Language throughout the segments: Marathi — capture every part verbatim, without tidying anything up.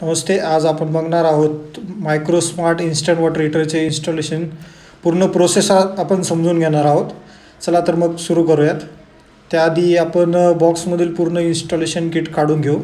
नमस्ते. आज आपण बघणार आहोत मायक्रो स्मार्ट इन्स्टंट वॉटर हीटरचे इन्स्टॉलेशन. पूर्ण प्रोसेस आपण समजून घेणार आहोत. चला तर मग सुरू करूयात. त्याआधी आपण बॉक्समधील पूर्ण इन्स्टॉलेशन किट काढून घेऊ.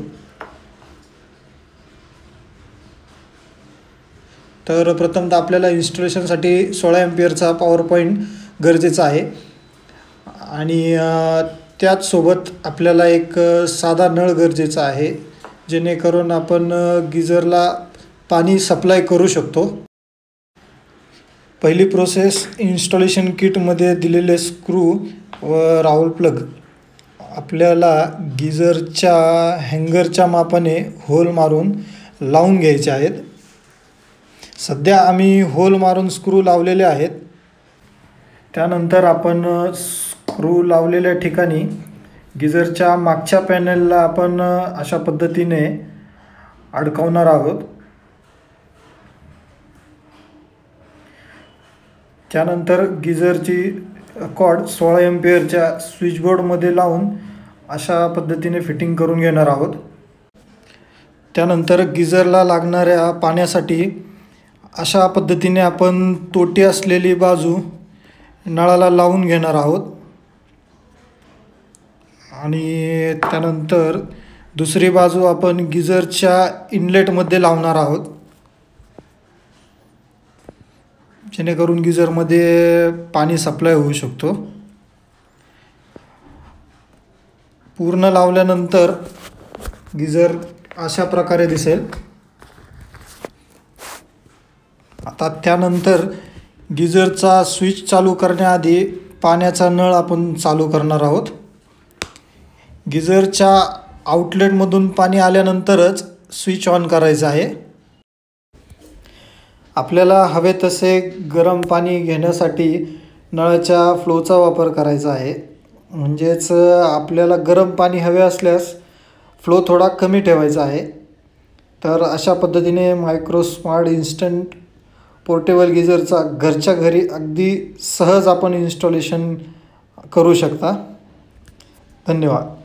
तर प्रथमतः आपल्याला इन्स्टॉलेशनसाठी सोळा एम्पियरचा पॉवर पॉईंट गरजेचा आहे आणि त्याचसोबत आपल्याला एक साधा नळ गरजेचा आहे, जेणेकरून आपण गिझरला पाणी सप्लाय करू शकतो. पहिली प्रोसेस, इन्स्टॉलेशन किटमध्ये दिलेले स्क्रू व राऊल प्लग आपल्याला गिझरच्या हँगरच्या मापाने होल मारून लावून घ्यायचे आहेत. सध्या आम्ही होल मारून स्क्रू लावलेले आहेत. त्यानंतर आपण स्क्रू लावलेल्या ठिकाणी गिझरच्या मागच्या पॅनलला आपण अशा पद्धतीने अडकवणार आहोत. त्यानंतर गिझरची कॉर्ड सोळा एम्पियरच्या स्विचबोर्डमध्ये लावून अशा पद्धतीने फिटिंग करून घेणार आहोत. त्यानंतर गिझरला लागणाऱ्या पाण्यासाठी अशा पद्धतीने आपण तोटी असलेली बाजू नळाला लावून घेणार आहोत आणि त्यानंतर दुसरी बाजू आपण गिझरच्या इनलेटमध्ये लावणार आहोत, जेणेकरून गिझरमध्ये पाणी सप्लाय होऊ शकतो. पूर्ण लावल्यानंतर गिझर अशा प्रकारे दिसेल. आता त्यानंतर गिझरचा स्विच चालू करण्याआधी पाण्याचा नळ आपण चालू करणार आहोत. गिझरच्या आउटलेटमधून पाणी आल्यानंतरच स्विच ऑन करायचं आहे. आपल्याला हवे तसे गरम पाणी घेण्यासाठी नळाच्या फ्लोचा वापर करायचा आहे. म्हणजेच आपल्याला गरम पाणी हवे असल्यास फ्लो थोडा कमी ठेवायचा आहे. तर अशा पद्धतीने मायक्रो स्मार्ट इन्स्टंट पोर्टेबल गिझरचा घरच्या घरी अगदी सहज आपण इन्स्टॉलेशन करू शकता. धन्यवाद.